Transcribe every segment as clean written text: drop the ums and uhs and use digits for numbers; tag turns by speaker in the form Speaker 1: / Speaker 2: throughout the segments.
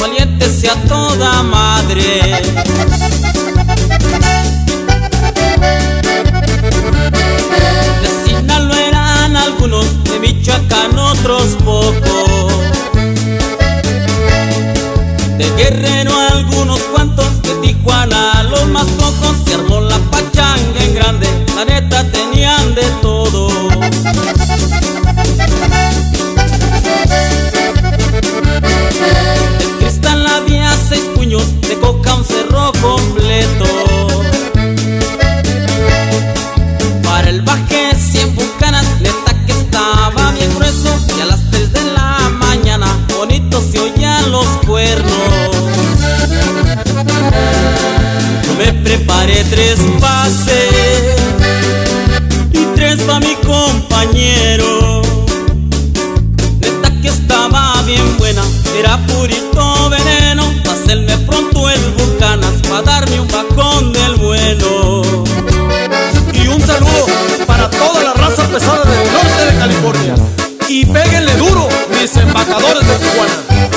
Speaker 1: valientes y a toda madre. De Sinaloa eran algunos, de Michoacán otros pocos, de Guerrero algunos cuantos, de Tijuana los más pocos. Se armó la pachanga en grande, la neta tenían de todo. El cristal había 6 puños, de coca un cerro completo. Para el baje 100 bucanas, neta que estaba bien grueso. Y a las 3 de la mañana, bonitos se oían los cuernos. Yo me preparé 3 pases y 3 pa' mi compañero. Neta que estaba bien buena, era purito veneno. Pa' hacerme pronto el bucanas, pa' darme un bajón del bueno.
Speaker 2: Y un saludo para toda la raza pesada del norte de California. Y péguenle duro, mis embajadores de Tijuana.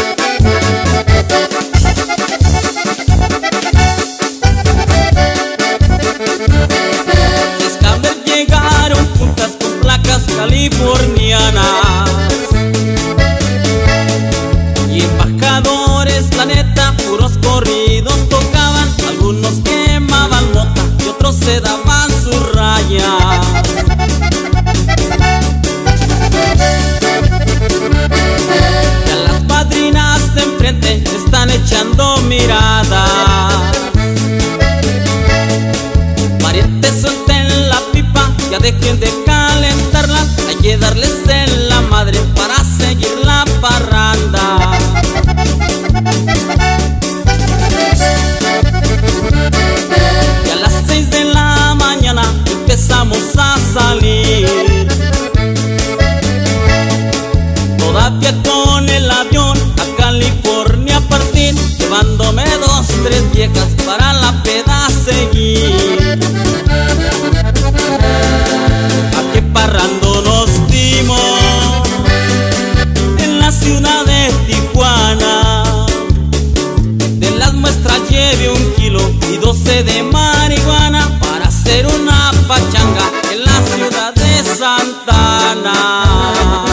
Speaker 1: Las cabras llegaron juntas con placas californianas. Y embajadores, la neta, puros corridos tocaban. Algunos quemaban mota y otros se daban su raya. Y a las padrinas de enfrente le están echando miradas. Parientes, suelten la pipa, ya dejen de calentarla. Hay que darles en la madre para seguir la parranda. Y a las 6 de la mañana empezamos a salir, todavía con el avión a California partir, llevándome 2, 3 viejas para la peda seguir. A qué parrando nos dimos en la ciudad de Tijuana. De las muestras lleve 1 kilo y 12 de marihuana para hacer una pachanga en la ciudad de Santa Ana.